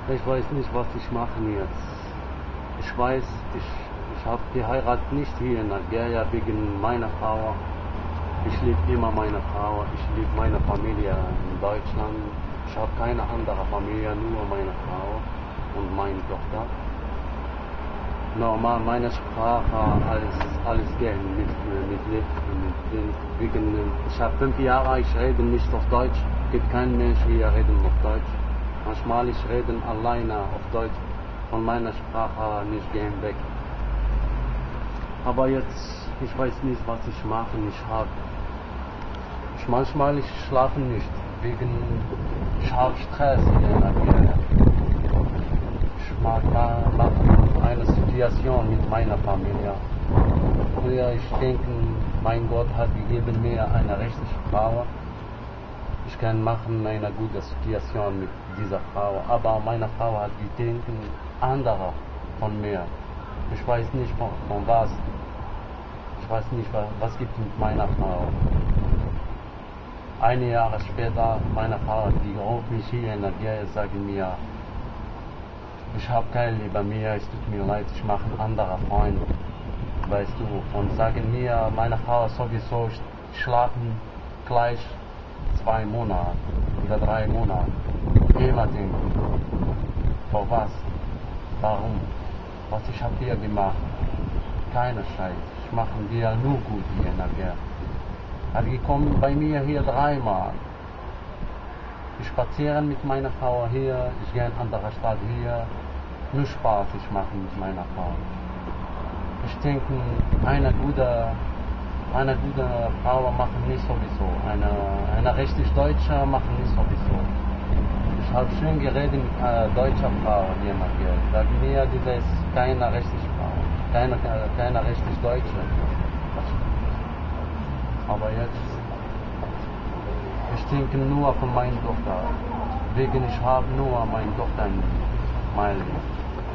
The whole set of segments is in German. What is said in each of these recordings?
Ich weiß nicht, was ich mache jetzt. Ich weiß, ich habe geheiratet nicht hier in Algerien wegen meiner Frau. Ich liebe immer meine Frau, ich liebe meine Familie in Deutschland. Ich habe keine andere Familie, nur meine Frau und meine Tochter. Normal, meine Sprache, alles gern wegen, ich habe 5 Jahre, ich rede nicht auf Deutsch. Gibt kein Mensch hier reden auf Deutsch. Manchmal ich rede alleine auf Deutsch, von meiner Sprache nicht gehen weg. Aber jetzt, ich weiß nicht, was ich mache. Manchmal ich schlafe nicht, wegen ich habe Stress hier in Algerien. Ich mag eine Situation mit meiner Familie. Früher ich denke, mein Gott hat gegeben mir eine richtige Frau. Ich kann machen eine gute Situation mit dieser Frau, aber meine Frau hat gedacht andere von mir. Ich weiß nicht von was. Ich weiß nicht, was gibt mit meiner Frau. Einige Jahre später, meine Frau, die ruft mich hier in Algerien, sagt mir, ich habe kein Liebe mehr, es tut mir leid, ich mache einen anderen Freund, weißt du. Und sagen mir, meine Frau sowieso schlafen gleich 2 Monate oder 3 Monate. Immer denken, vor was? Warum? Was ich habe dir gemacht? Keine Scheiß. Ich mache dir nur gut hier in Algerien. Die kommen bei mir hier 3 Mal. Ich spaziere mit meiner Frau hier, ich gehe in eine andere Stadt hier. Nur Spaß ich mache mit meiner Frau. Ich denke, eine gute Frau machen nicht sowieso. Eine richtig Deutsche machen nicht sowieso. Ich habe schön geredet mit deutscher Frau hier in Algerien. Sag mir, diese ist keine richtige Frau. Keine richtig Deutsche. Aber jetzt, ich denke nur von meiner Tochter. Wegen ich habe nur meine Tochter in meinem Leben.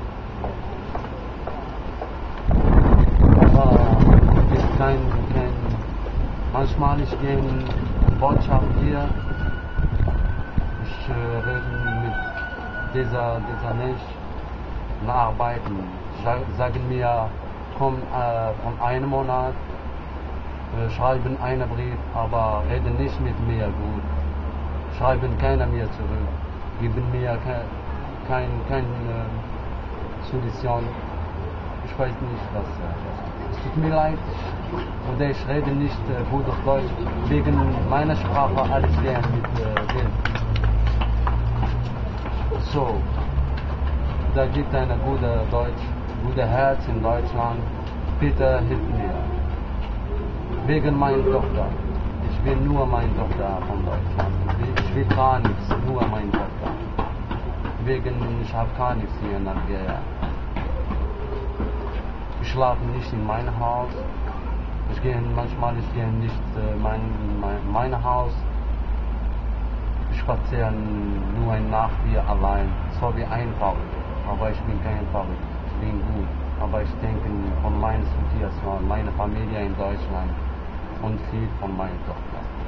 Aber ist manchmal ich gehe in Botschaft hier. Ich rede mit dieser Mensch nacharbeiten. Sagen mir, komm von einem Monat. Schreiben einen Brief, aber reden nicht mit mir gut. Schreiben keiner mir zurück. Geben mir keine Solution. Ich weiß nicht, was. Es tut mir leid. Oder ich rede nicht gut auf Deutsch. Wegen meiner Sprache alles lernen mit Geld. So. Da gibt eine gute Herz in Deutschland. Bitte hilf mir. Wegen meiner Tochter. Ich will nur meine Tochter von Deutschland. Ich will gar nichts, nur meine Tochter. Wegen, ich habe gar nichts hier in Algerien. Ich schlafe nicht in meinem Haus. Manchmal ich gehe nicht in mein Haus. Ich spaziere nur eine Nacht hier allein. So wie ein Verrückt. Aber ich bin kein Verrückt. Ich bin gut. Aber ich denke von meiner Situation, meiner Familie in Deutschland und viel von meiner Tochter.